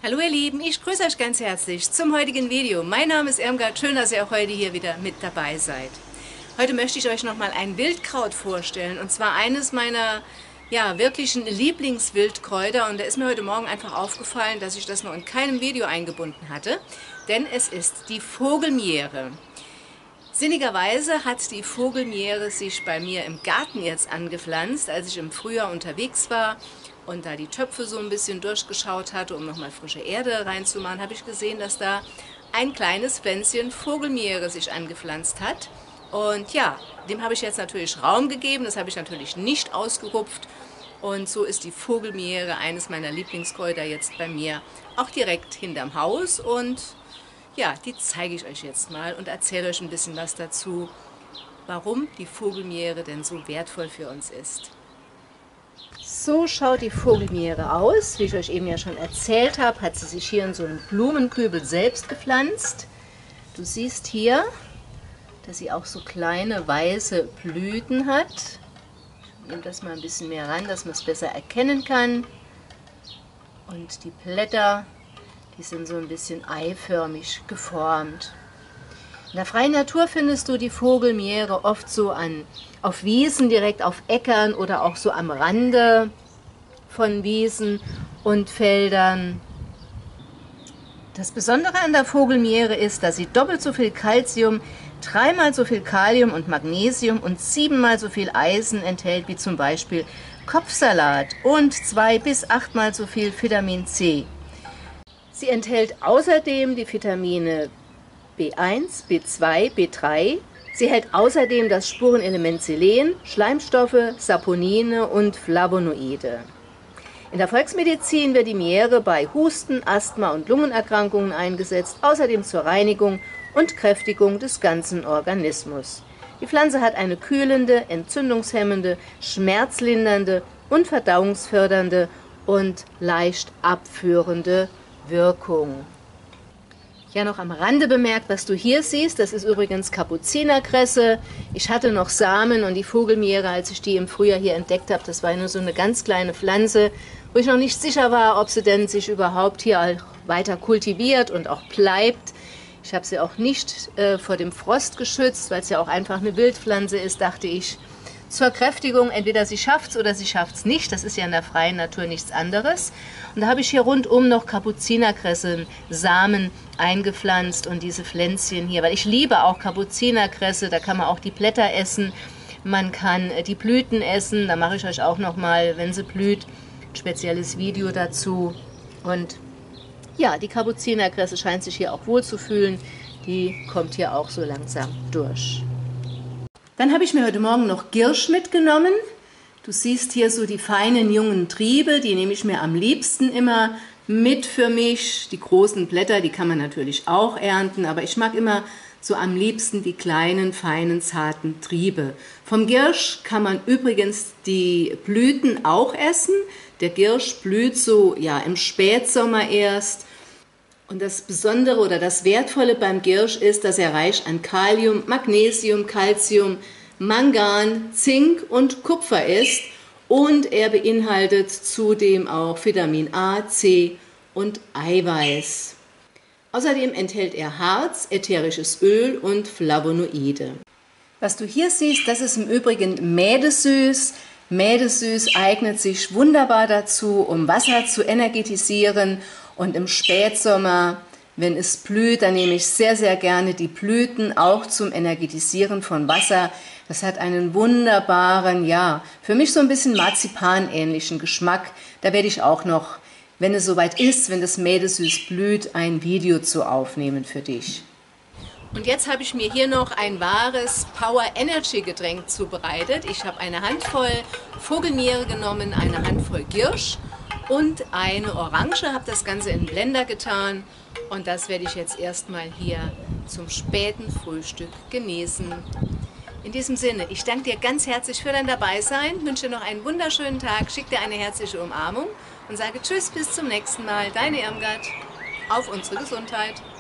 Hallo ihr Lieben, ich grüße euch ganz herzlich zum heutigen Video. Mein Name ist Irmgard, schön, dass ihr auch heute hier wieder mit dabei seid. Heute möchte ich euch nochmal ein Wildkraut vorstellen und zwar eines meiner wirklichen Lieblingswildkräuter, und da ist mir heute Morgen einfach aufgefallen, dass ich das noch in keinem Video eingebunden hatte, denn es ist die Vogelmiere. Sinnigerweise hat die Vogelmiere sich bei mir im Garten jetzt angepflanzt, als ich im Frühjahr unterwegs war und da die Töpfe so ein bisschen durchgeschaut hatte, um nochmal frische Erde reinzumachen, habe ich gesehen, dass da ein kleines Pflänzchen Vogelmiere sich angepflanzt hat. Und ja, dem habe ich jetzt natürlich Raum gegeben, das habe ich natürlich nicht ausgerupft. Und so ist die Vogelmiere eines meiner Lieblingskräuter jetzt bei mir auch direkt hinterm Haus. Und ja, die zeige ich euch jetzt mal und erzähle euch ein bisschen was dazu, warum die Vogelmiere denn so wertvoll für uns ist. So schaut die Vogelmiere aus. Wie ich euch eben ja schon erzählt habe, hat sie sich hier in so einem Blumenkübel selbst gepflanzt. Du siehst hier, dass sie auch so kleine weiße Blüten hat. Ich nehme das mal ein bisschen mehr ran, dass man es besser erkennen kann. Und die Blätter, die sind so ein bisschen eiförmig geformt. In der freien Natur findest du die Vogelmiere oft so auf Wiesen, direkt auf Äckern oder auch so am Rande von Wiesen und Feldern. Das Besondere an der Vogelmiere ist, dass sie doppelt so viel Calcium, 3-mal so viel Kalium und Magnesium und 7-mal so viel Eisen enthält wie zum Beispiel Kopfsalat und 2- bis 8-mal so viel Vitamin C. Sie enthält außerdem die Vitamine B1, B2, B3. Sie hält außerdem das Spurenelement Selen, Schleimstoffe, Saponine und Flavonoide. In der Volksmedizin wird die Miere bei Husten, Asthma und Lungenerkrankungen eingesetzt, außerdem zur Reinigung und Kräftigung des ganzen Organismus. Die Pflanze hat eine kühlende, entzündungshemmende, schmerzlindernde und verdauungsfördernde und leicht abführende Wirkung. Ja, noch am Rande bemerkt, was du hier siehst, das ist übrigens Kapuzinerkresse. Ich hatte noch Samen und die Vogelmiere, als ich die im Frühjahr hier entdeckt habe, das war nur so eine ganz kleine Pflanze, wo ich noch nicht sicher war, ob sie denn sich überhaupt hier weiter kultiviert und auch bleibt. Ich habe sie auch nicht vor dem Frost geschützt, weil es ja auch einfach eine Wildpflanze ist, dachte ich. Zur Kräftigung, entweder sie schafft es oder sie schafft es nicht, das ist ja in der freien Natur nichts anderes. Und da habe ich hier rundum noch Kapuzinerkresse, Samen eingepflanzt und diese Pflänzchen hier, weil ich liebe auch Kapuzinerkresse, da kann man auch die Blätter essen, man kann die Blüten essen, da mache ich euch auch noch mal, wenn sie blüht, ein spezielles Video dazu. Und ja, die Kapuzinerkresse scheint sich hier auch wohl zu fühlen, die kommt hier auch so langsam durch. Dann habe ich mir heute Morgen noch Girsch mitgenommen. Du siehst hier so die feinen jungen Triebe, die nehme ich mir am liebsten immer mit für mich. Die großen Blätter, die kann man natürlich auch ernten, aber ich mag immer so am liebsten die kleinen, feinen, zarten Triebe. Vom Girsch kann man übrigens die Blüten auch essen. Der Girsch blüht so im Spätsommer erst. Und das Besondere oder das Wertvolle beim Girsch ist, dass er reich an Kalium, Magnesium, Calcium, Mangan, Zink und Kupfer ist. Und er beinhaltet zudem auch Vitamin A, C und Eiweiß. Außerdem enthält er Harz, ätherisches Öl und Flavonoide. Was du hier siehst, das ist im Übrigen Mädesüß. Mädesüß eignet sich wunderbar dazu, um Wasser zu energetisieren. Und im Spätsommer, wenn es blüht, dann nehme ich sehr, sehr gerne die Blüten auch zum Energetisieren von Wasser. Das hat einen wunderbaren, für mich so ein bisschen marzipanähnlichen Geschmack. Da werde ich auch noch, wenn es soweit ist, wenn das Mädesüß blüht, ein Video zu aufnehmen für dich. Und jetzt habe ich mir hier noch ein wahres Power-Energy-Getränk zubereitet. Ich habe eine Handvoll Vogelmiere genommen, eine Handvoll Girsch und eine Orange, habe das Ganze in den Blender getan und das werde ich jetzt erstmal hier zum späten Frühstück genießen. In diesem Sinne, ich danke dir ganz herzlich für dein Dabeisein, wünsche dir noch einen wunderschönen Tag, schicke dir eine herzliche Umarmung und sage Tschüss, bis zum nächsten Mal. Deine Irmgard, auf unsere Gesundheit.